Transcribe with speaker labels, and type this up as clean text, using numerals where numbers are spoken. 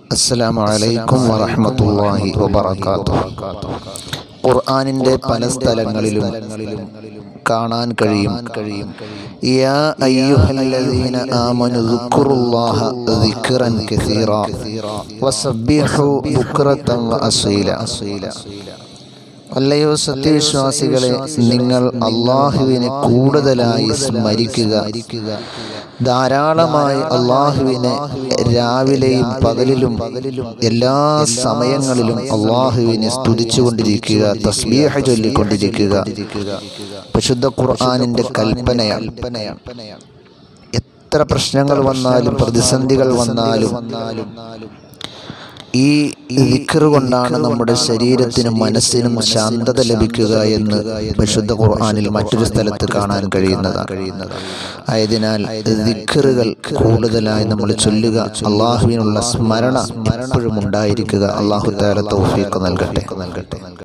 Speaker 1: അസ്സലാമു അലൈക്കും വറഹ്മത്തുള്ളാഹി വബറകാതുഹു. ഖുർആനിന്റെ പല സ്ഥലങ്ങളിലും കാണാൻ കഴിയും, യാ അയ്യുഹല്ലദീന ആമനു ദുക്റുല്ലാഹ ദിക്റൻ കസീറാ വസബ്ബിഹു ബുക്റതൻ വഅസീല. അല്ലയോ സത്യവിശ്വാസികളെ, നിങ്ങൾ അല്ലാഹുവിനെ കൂടുതലായി സ്മരിക്കുക, ധാരാളമായി അല്ലാഹുവിനെ രാവിലെയും പകലിലും എല്ലാ സമയങ്ങളിലും അല്ലാഹുവിനെ സ്തുതിച്ചുകൊണ്ടിരിക്കുക, തസ്ബീഹ് ചൊല്ലിക്കൊണ്ടിരിക്കുക. പരിശുദ്ധ ഖുർആനിന്റെ കൽപ്പനയാണ്. എത്ര പ്രശ്നങ്ങൾ വന്നാലും പ്രതിസന്ധികൾ വന്നാലും ഈ ദിക്ർ കൊണ്ടാണ് നമ്മുടെ ശരീരത്തിനും മനസ്സിനും ശാന്തത ലഭിക്കുക എന്ന് പരിശുദ്ധ ഖുർആനിൽ മറ്റൊരു സ്ഥലത്ത് കാണാൻ കഴിയുന്നതാണ്. ആയതിനാൽ ദിക്റുകൾ കൂടുതലായി നമ്മൾ ചൊല്ലുക, അള്ളാഹുവിനുള്ള സ്മരണ എപ്പോഴും ഉണ്ടായിരിക്കുക. അല്ലാഹു തആല തൗഫീഖ് നൽകട്ടെ.